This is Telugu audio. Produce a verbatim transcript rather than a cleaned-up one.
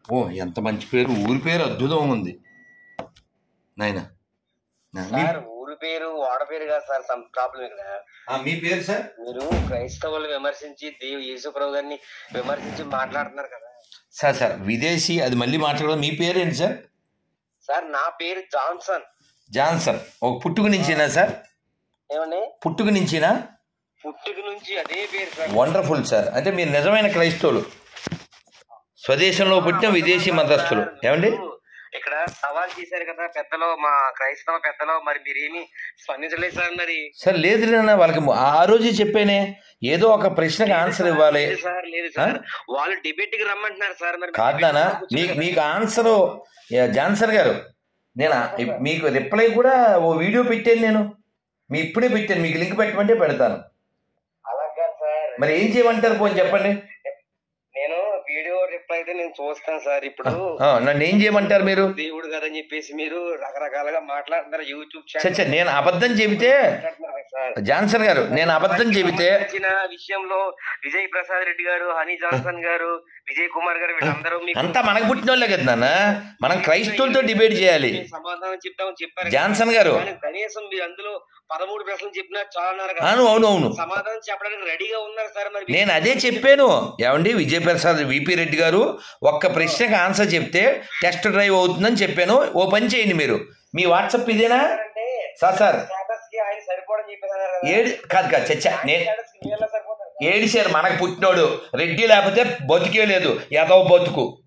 ఓ ఎంత మంచి పేరు, ఊరి పేరు అద్భుతంగా ఉంది నాయన. సార్ ఊరి పేరు వాడ పేరు కాదు సార్, సమ్ ప్రాబ్లం ఇక్కడ. మీ పేరు సార్? మీరు క్రైస్తవులు విమర్శించి దేవు యేసుప్రభు గారిని విమర్శించి మాట్లాడుతున్నారు కదా సార్. సార్ విదేశీ అది మళ్ళీ మాట్లాడడం. మీ పేరు ఏంటి సార్? సార్ నా పేరు జాన్సన్. జాన్సన్. ఒక పుట్టుక నుంచినా సార్? ఏమండి పుట్టుక నుంచినా? పుట్టుక నుంచి అదే పేరు సార్. Wonderful sir. అంటే మీరు నిజమైన క్రైస్తవులు, స్వదేశంలో పుట్టిన విదేశీ మతస్థులు. ఏమండి ఇక్కడ సవాల్ చేశారు కదా పెద్దలో, మా క్రైస్తవ పెద్దలో, మరి మీరేమి స్పందించలేదు సార్. మరి సార్ లేదు లేదన్నా, వాళ్ళకి ఆ రోజే చెప్పానే ఏదో ఒక ప్రశ్నకి ఆన్సర్ ఇవ్వాలి సార్. లేదు సార్, వాళ్ళు డిబేట్ కి రమ్మంటున్నారు సార్. మరి కాదనా మీకు మీకు ఆన్సర్ జాన్సన్ గారు, నేను మీకు రిప్లై కూడా ఓ వీడియో పెట్టాను, నేను మీ ఇప్పుడే పెట్టాను, మీకు లింక్ పెట్టమంటే పెడతాను. అలాగా సార్, మరి ఏం చేయమంటారు పోనీ చెప్పండి. నేను వీడియో రిప్లై అయితే నేను చూస్తాను సార్. ఇప్పుడు నన్ను ఏం చేయమంటారు మీరు? దేవుడు కదని చెప్పేసి మీరు రకరకాలుగా మాట్లాడుతున్నారు యూట్యూబ్ ఛానల్. నేను అబద్ధం చెబితే జాన్సన్ గారు, నేను అబద్ధం చెబితే విషయంలో విజయ్ ప్రసాద్ రెడ్డి గారు, హనీ జాన్సన్ గారు, విజయ్ కుమార్ గారు వీళ్ళందరూ అంతా మనకు పుట్టిన వాళ్ళే కదా నాన్న. మనం క్రైస్తవులతో డిబేట్ చేయాలి. సమాధానం చెప్తామని చెప్పారు జాన్సన్ గారు. కనీసం మీరు అందులో పదమూడు ప్రశ్నలు చెప్పినా చాలా అవును అవును అవును సమాధానం చెప్పడానికి రెడీగా ఉన్నారు సార్. మరి నేను అదే చెప్పాను. ఏమండి విజయ్ ప్రసాద్ విపి రెడ్డి గారు ఒక్క ప్రశ్నకి ఆన్సర్ చెప్తే టెస్ట్ డ్రైవ్ అవుతుందని చెప్పాను. ఓ పని చేయండి మీరు, మీ వాట్సాప్ ఇదేనా సార్? సార్ ఏడు కాదు కాదు చచ్చా, నేను ఏడిసారు మనకు పుట్టినోడు రెడ్డి లేకపోతే బతుకే లేదు, ఏదో బతుకు.